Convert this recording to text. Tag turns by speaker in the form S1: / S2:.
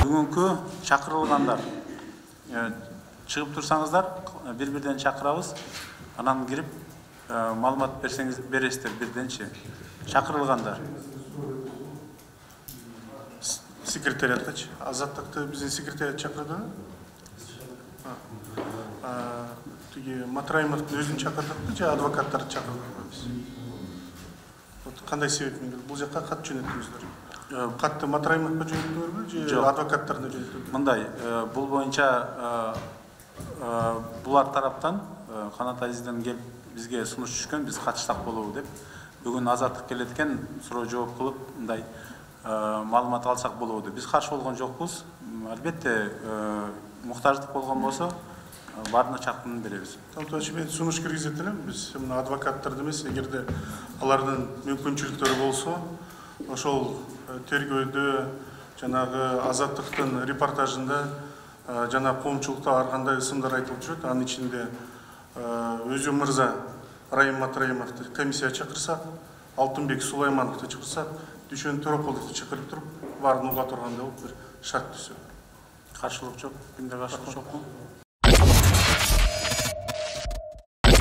S1: Бүгүнкү чакырылгандар чыгып турсаңыздар, бир-бирден чакырабыз, анан кирип маалымат бересиздер бирденчи. Чакырылгандар.
S2: Секретариаттачы. Азаттыкты биздин секретарият чакырды. Тиги Матраимовдун өзүн чакырдыкпы же адвокаттарды чакырдыкпы биз? Кандай себеп менен бул жакка кат жөнөттүңүздөр? Катты Матраимовго жөнөттүңүзбү же адвокаттарына жөнөттүңүзбү?
S1: Мындай, бул боюнча булар тараптан Канат Азизден келип бизге сунуш түшкөн, биз катышсак болобу деп. Бүгүн Азаттык келет экен, суроо жооп кылып, мындай маалымат алсак болобу деп. Биз каршы болгон жокпуз. Албетте, муктаждык болгон болсо, баарына чакырууну беребиз.
S2: Тамтоочу, мен сунуш киргизет элем. Биз мына адвокаттарды эмес, эгерде алардын мүмкүнчүлүктөрү болсо, ошол тергөөдө жанагы Азаттыктын репортажында жана коомчулукта ар кандай ысымдар айтылып жүрөт. Анын ичинде өзү мырза Райым Матраимовду комиссия чакырсак, Алтынбек Сулаймановду чакырсак, Дүйшөн Торополовду чакырып туруп, баарын уга тургандай болуп бир шарт түзсөк.
S1: Каршылык жок, кимде каршылык жокпу?